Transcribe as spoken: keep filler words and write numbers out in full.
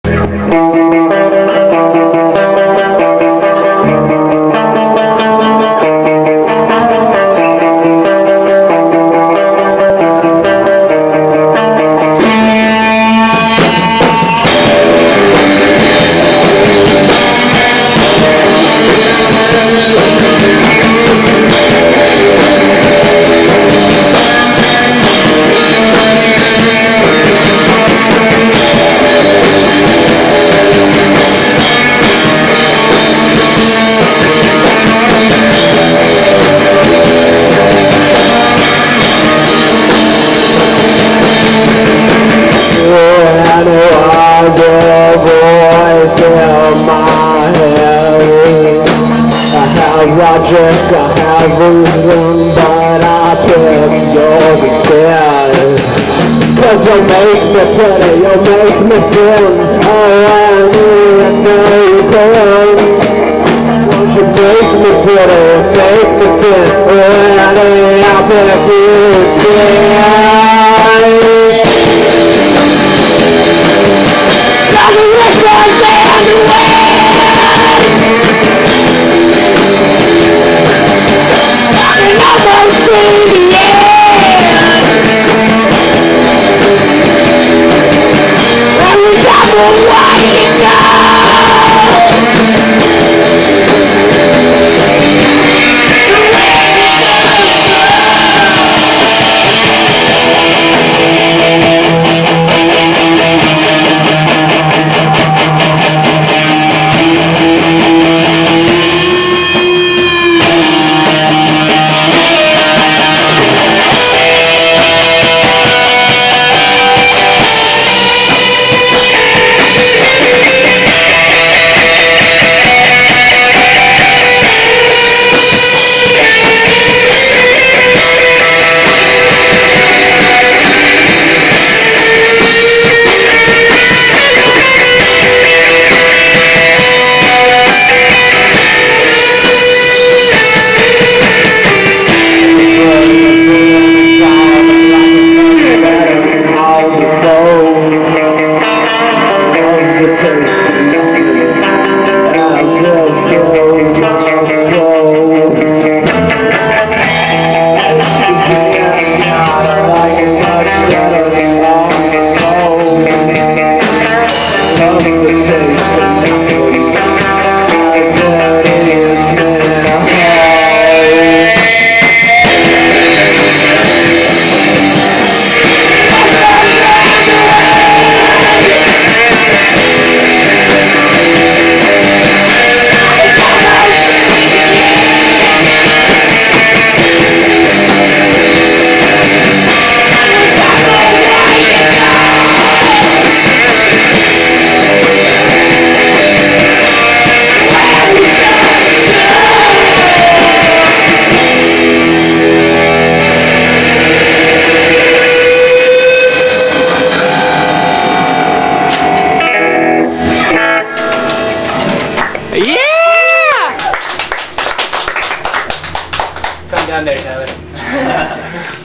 Logic, I have reason, but I pick yours instead. Cause you make me pretty, you make me thin. Oh, I need to know you can. Won't you make me pretty, make me thin. Ready, I'll pick you instead. Nothing is going to stand away. Almost to the end. Every time I'm winding Love